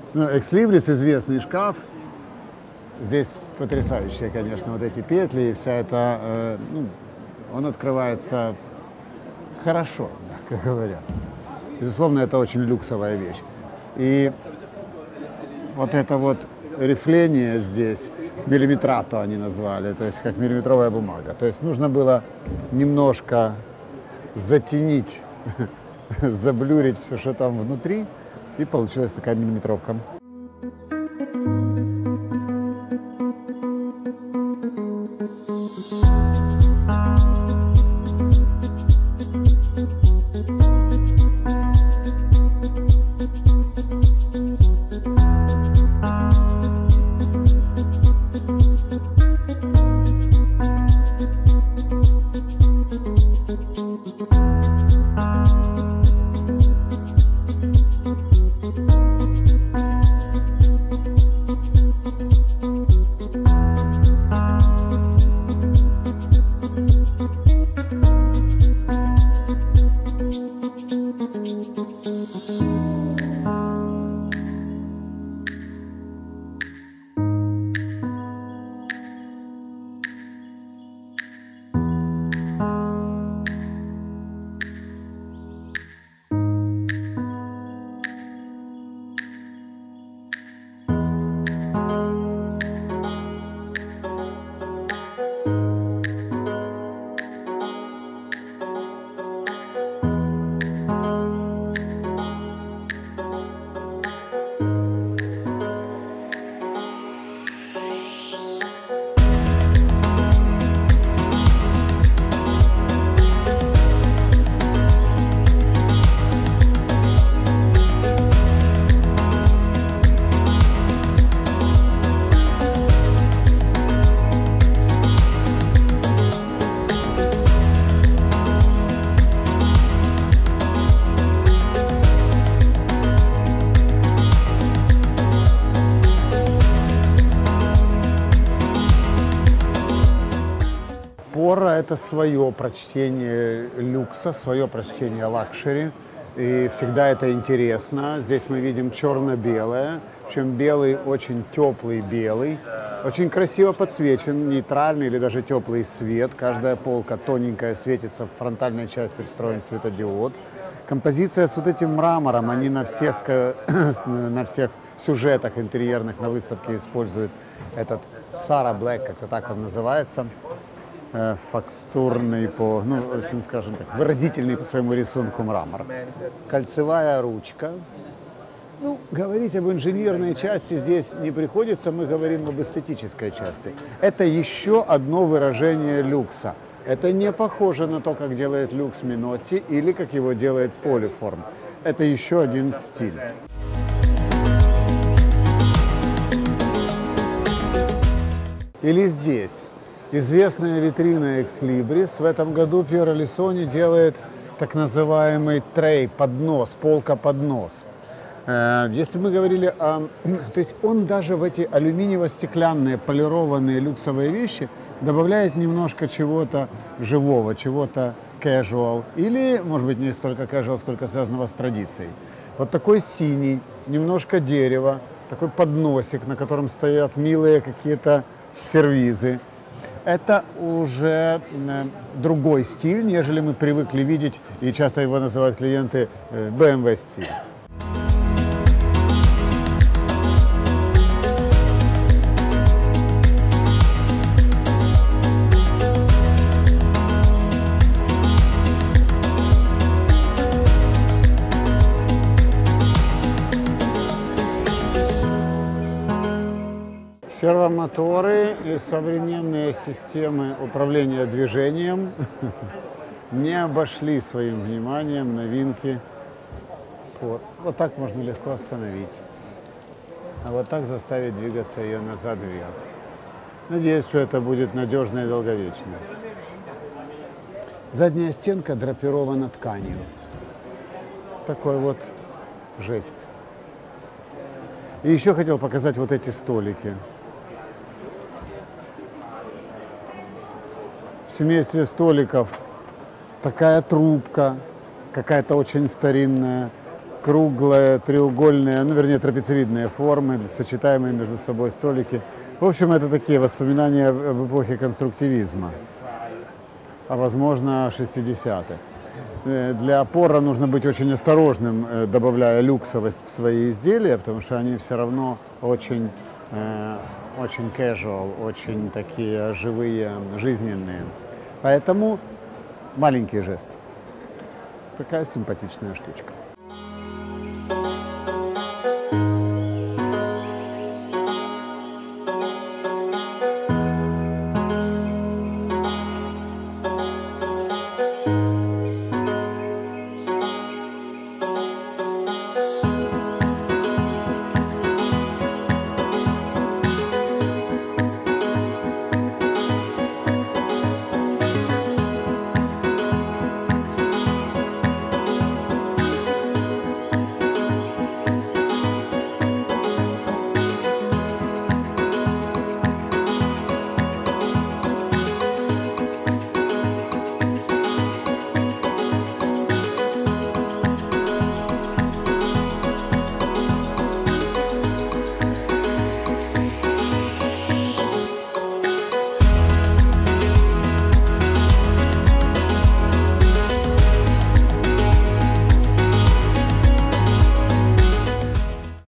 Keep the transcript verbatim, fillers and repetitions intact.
Ну, Экслибрис известный шкаф. Здесь потрясающие, конечно, вот эти петли и вся эта, э, ну, он открывается хорошо, как говорят. Безусловно, это очень люксовая вещь. И вот это вот рифление здесь, миллиметрато они назвали, то есть как миллиметровая бумага. То есть нужно было немножко затенить, заблюрить все, что там внутри, и получилась такая миллиметровка. Пора – это свое прочтение люкса, свое прочтение лакшери. И всегда это интересно. Здесь мы видим черно-белое, причем белый очень теплый белый, очень красиво подсвечен, нейтральный или даже теплый свет. Каждая полка тоненькая светится, в фронтальной части встроен светодиод. Композиция с вот этим мрамором, они на всех, на всех сюжетах интерьерных на выставке используют этот Сара Блэк, как-то так он называется. Фактурный по, ну, в общем, скажем так, выразительный по своему рисунку мрамор. Кольцевая ручка. Ну, говорить об инженерной части здесь не приходится, мы говорим об эстетической части. Это еще одно выражение люкса. Это не похоже на то, как делает люкс Минотти или как его делает Полиформ. Это еще один стиль. Или здесь. Известная витрина Экслибрис. В этом году Пьеро Лисони делает так называемый трей, поднос, полка-поднос. Если мы говорили о... То есть он даже в эти алюминиево-стеклянные полированные люксовые вещи добавляет немножко чего-то живого, чего-то casual. Или, может быть, не столько casual, сколько связанного с традицией. Вот такой синий, немножко дерева, такой подносик, на котором стоят милые какие-то сервизы. Это уже другой стиль, нежели мы привыкли видеть, и часто его называют клиенты бэ эм вэ стиль. Сервомоторы и современные системы управления движением не обошли своим вниманием новинки. Вот, вот так можно легко остановить, а вот так заставить двигаться ее назад вверх. Надеюсь, что это будет надежно и долговечно. Задняя стенка драпирована тканью. Такой вот жесть. И еще хотел показать вот эти столики. В семействе столиков такая трубка, какая-то очень старинная, круглые, треугольные, ну, вернее, трапециевидные формы, сочетаемые между собой столики. В общем, это такие воспоминания об эпохе конструктивизма, а возможно, шестидесятых. Для опора нужно быть очень осторожным, добавляя люксовость в свои изделия, потому что они все равно очень, очень casual, очень такие живые, жизненные. Поэтому маленький жест. Такая симпатичная штучка.